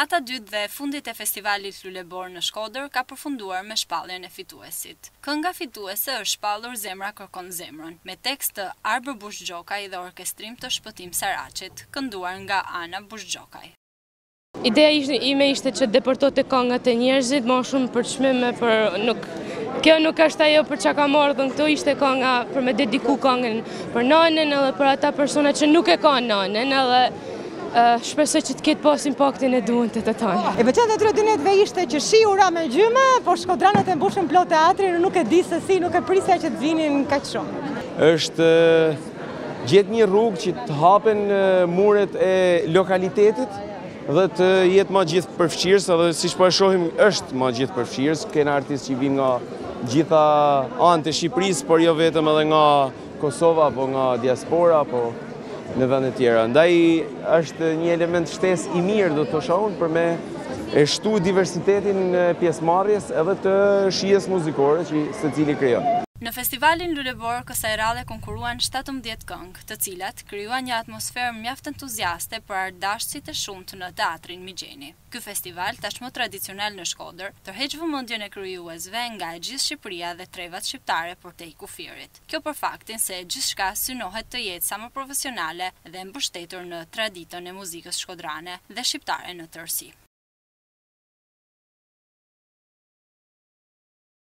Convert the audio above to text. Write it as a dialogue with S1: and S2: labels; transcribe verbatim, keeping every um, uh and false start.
S1: Data dytë dhe fundit e festivalit Lulebor në Shkodër ka përfunduar me shpalljen e fituesit. Kënga fituese është shpallur Zemra kërkon zemrën, me tekst të Arbër Bushgjokaj dhe orkestrim të Shpëtim Saraqit, kënduar nga Ana Bushgjokaj.
S2: Ideja ime ishte që deportote këngat e njerëzit, më shumë për çmime, për nuk Kjo nuk është ajo për çka ka marrë këtu, ishte kënga për me dediku këngën për nanën edhe për ata persona që nuk e kanë nanën, edhe uh, shpresoj që të ketë pas impaktin e duan të të tonë.
S3: E veçantë atyre dy netëve ishte që shi ura me gjyme, por shkodranët e mbushën plot teatrin, nuk e di se si, nuk e prisja që të vinin kaq shumë.
S4: Është gjetë një rrugë që të hapen muret e lokalitetit dhe të jetë ma gjithë përfshirës, edhe si që po e shohim është ma gjithë përfshirës, kena artistë që vinë nga gjitha anë të Shqipërisë, por jo vetëm edhe nga Kosova, po nga diaspora, po në vende tjera. Ndaj është një element shtesë i mirë, do të shohun, për me e shtu diversitetin në pjesëmarrjes edhe të shijes muzikore që secili krijon.
S1: Në festivalin Lulebor kësaj radhe konkuruan shtatëmbëdhjetë këngë, të cilat krijuan një atmosferë mjaft entuziaste për ardashësit e shumtë në teatrin Migjeni. Ky festival, tashmë tradicional në Shkodër, tërheq vëmendjen e krijuesve nga e gjithë Shqipëria dhe trevat shqiptare për te i kufirit. Kjo për faktin se gjithçka synohet të jetë sa më profesionale dhe mbështetur në traditën e muzikës shkodrane dhe shqiptare në tërësi.